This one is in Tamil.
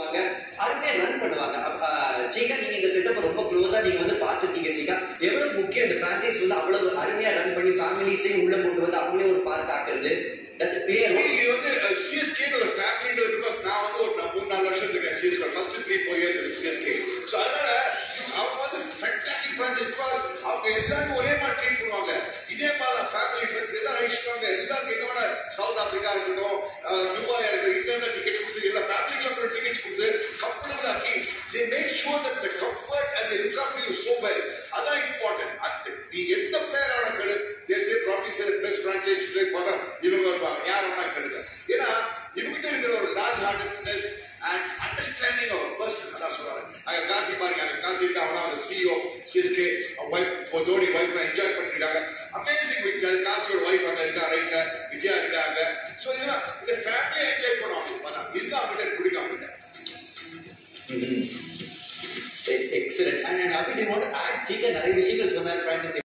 பண்ணுவாங்க, அருமையா ரன் பண்ணுவாங்க. சீக்கா நீங்க இந்த செட்டப் ரொம்ப க்ளோஸா நீங்க வந்து பாத்துருக்கீங்க. சீக்கா எவ்வளவு முக்கியம் இந்த பிரான்சைஸ் வந்து அவ்வளவு அருமையா ரன் பண்ணி ஃபேமிலிஸையும் உள்ள கொண்டு வந்து அவங்களே ஒரு பார்ட் ஆக்குறது. இது வந்து சிஎஸ்கே ஒரு ஃபேமிலி பிகாஸ் நான் வந்து ஒரு 3-4 வருஷம் இருக்கேன் சிஎஸ்கே ஃபர்ஸ்ட் 3-4 இயர்ஸ் இருக்கு சிஎஸ்கே. ஸோ அதனால அவங்க வந்து ஃபேண்டாஸ்டிக் ஃப்ரெண்ட்ஸ் பிகாஸ் அவங்க எல்லாரும் ஒரே மாதிரி ட்ரீட் பண்ணுவாங்க. இதே மாதிரி ஃபேமிலி ஃப்ரெண்ட்ஸ் எல்லாரும் அழிச்சுவாங்க. எல்லாரும் எங்க சவுத் ஆப்பிரிக்கா இருக்கட்டும், துபாயா இருக்கட்டும், இங்க டிக்கெட் கொடுத்து எல்லா ஃபேமிலிக்கும் டிக்கெட் கொடுத்து கம்ஃபர்டபுள் ஆக்கி they make sure that the comfort and they look after you so well. அதான் இம்பார்ட்டன்ட். நீ எந்த பிளேயர் ஆனாலும் they say probably say the best franchise to play for them. இவங்க வருவாங்க யார் வேணா கிடையாது. ஏன்னா இவங்கிட்ட இருக்கிற ஒரு large heartedness and understanding of person. அதான் சொல்றாங்க. அங்க காசி பாருங்க, அங்க காசி இருக்கா அவனா ஒரு CEO CSK wife Dhoni wife enjoy பண்ணிருக்காங்க. அமேசிங் வித் காசியோட வைஃப் அங்க இருக்கா ரைட்ல, விஜயா இருக்காங்க. ஸோ இதெல்லாம் இந்த ஃபேமிலியை என்ஜாய் பண்ணுவாங்க. இதுதான் அவங்ககிட்ட பிடிக்கும் அவங்ககிட்ட. Excellent. And Abhi, do you want to add? Chika, நிறைய விஷயங்கள் சொன்னார்.